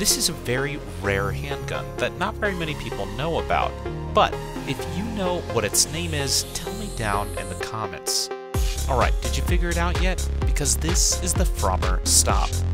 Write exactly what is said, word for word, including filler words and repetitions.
This is a very rare handgun that not very many people know about, but if you know what its name is, tell me down in the comments. Alright, did you figure it out yet? Because this is the Frommer Stop.